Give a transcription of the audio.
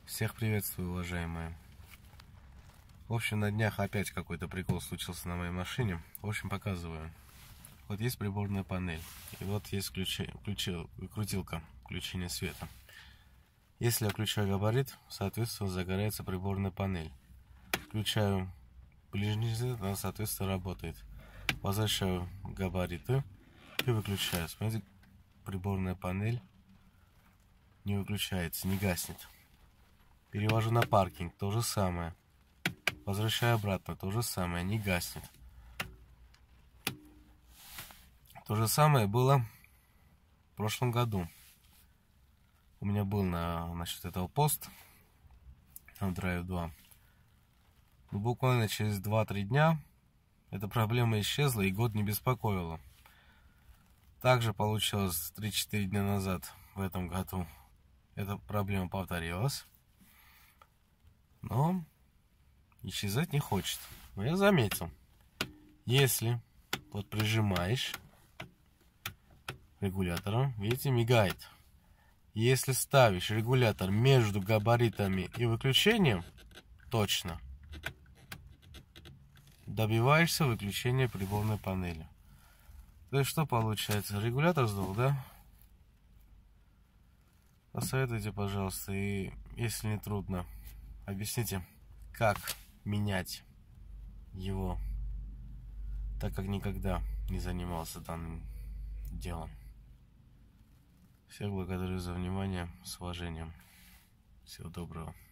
Всех приветствую, уважаемые. В общем, на днях опять какой-то прикол случился на моей машине. В общем, показываю. Вот есть приборная панель. И вот есть крутилка включения света. Если я включаю габарит, соответственно, загорается приборная панель. Включаю ближний свет, она, соответственно, работает. Возвращаю габариты и выключаю. Смотрите, приборная панель не выключается, не гаснет. Перевожу на паркинг, то же самое. Возвращаю обратно, то же самое, не гаснет. То же самое было в прошлом году. У меня был насчет этого пост на Drive 2. Но буквально через 2-3 дня эта проблема исчезла и год не беспокоила. Также получилось 3-4 дня назад, в этом году, эта проблема повторилась. Но исчезать не хочет. Но я заметил, если вот прижимаешь регулятором, видите, мигает. Если ставишь регулятор между габаритами и выключением, точно добиваешься выключения приборной панели. То есть что получается? Регулятор сдул, да? Посоветуйте, пожалуйста, и если не трудно, объясните, как менять его, так как никогда не занимался данным делом. Всех благодарю за внимание, с уважением. Всего доброго.